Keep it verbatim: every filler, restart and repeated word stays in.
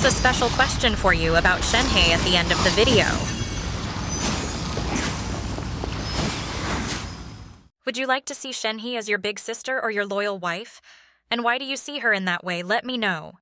a special question for you about Shenhe at the end of the video. Would you like to see Shenhe as your big sister or your loyal wife? And why do you see her in that way? Let me know.